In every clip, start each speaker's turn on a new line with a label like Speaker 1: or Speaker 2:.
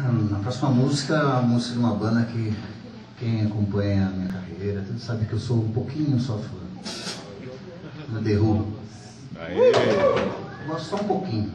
Speaker 1: A próxima música é a música de uma banda que quem acompanha a minha carreira sabe que eu sou um pouquinho só fã. The Who. Gosto só um pouquinho.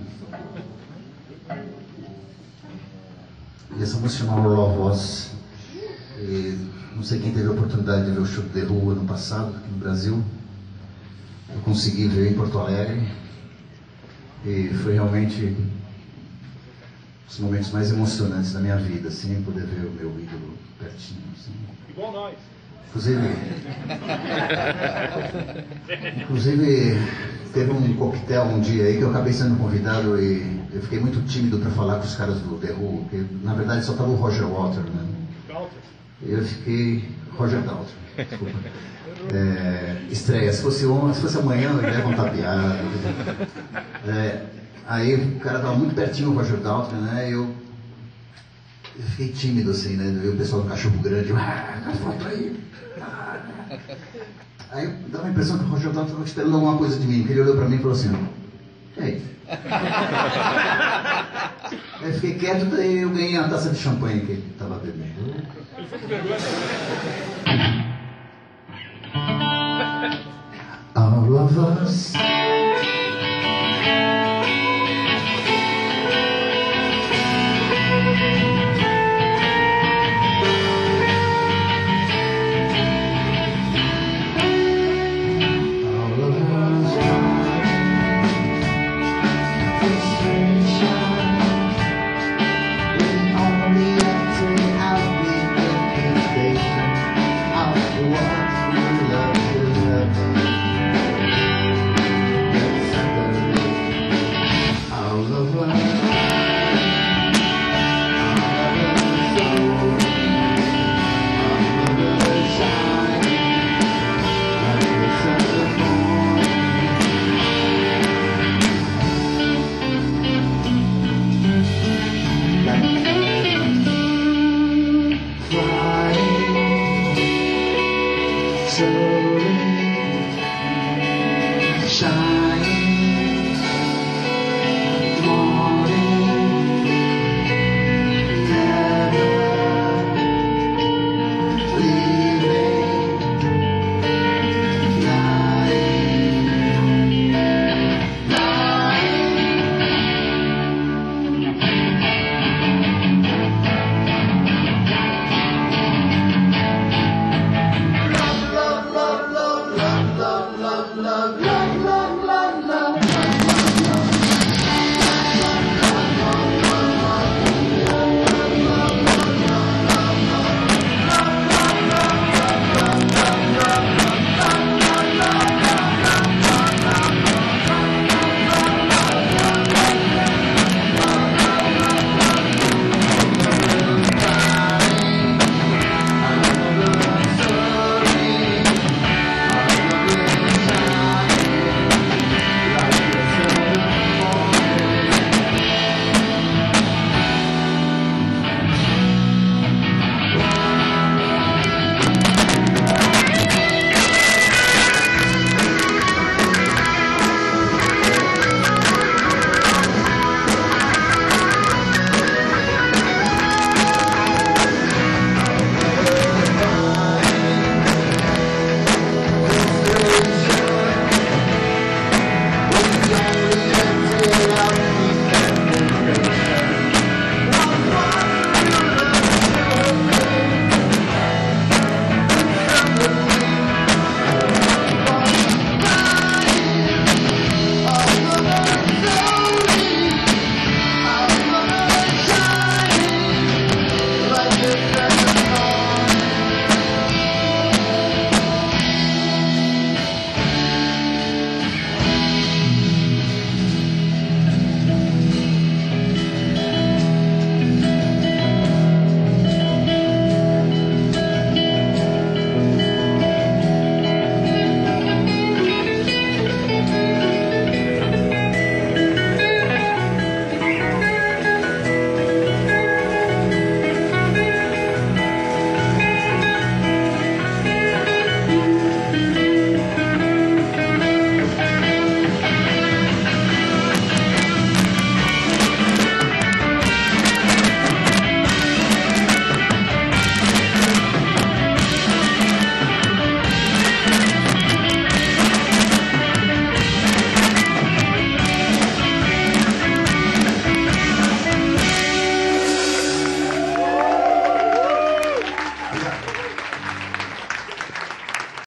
Speaker 1: E essa música chama Roll of Us. Não sei quem teve a oportunidade de ver o show do The Who ano passado, aqui no Brasil. Eu consegui ver em Porto Alegre. E foi realmente os momentos mais emocionantes da minha vida, assim, poder ver o meu ídolo pertinho. Assim.
Speaker 2: Igual nós.
Speaker 1: Inclusive, teve um coquetel um dia aí que eu acabei sendo convidado e eu fiquei muito tímido para falar com os caras do The Who, porque na verdade só estava o Roger Waters, né? Eu fiquei... Roger Daltrey, desculpa. Estreia, se fosse amanhã eu ia contar piada. Aí o cara estava muito pertinho, o Roger Daltrey, né? Eu fiquei tímido assim, né? Eu vi o pessoal do Cachorro Grande, dá foto aí. Aí dava a impressão que o Roger Daltrey estava esperando alguma coisa de mim, porque ele olhou para mim e falou assim: e aí? Aí eu fiquei quieto, daí eu ganhei a taça de champanhe que ele estava bebendo.
Speaker 2: Ele foi com vergonha.
Speaker 1: All of us